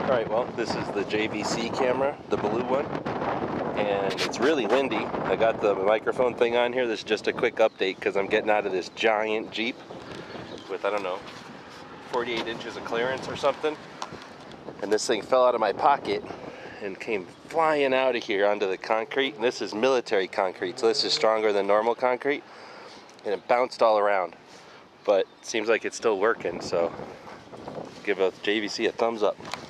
Alright, well, this is the JVC camera, the blue one, and it's really windy. I got the microphone thing on here. This is just a quick update because I'm getting out of this giant Jeep with, I don't know, 48 inches of clearance or something. And this thing fell out of my pocket and came flying out of here onto the concrete. And this is military concrete, so this is stronger than normal concrete. And it bounced all around. But it seems like it's still working, so give JVC a thumbs up.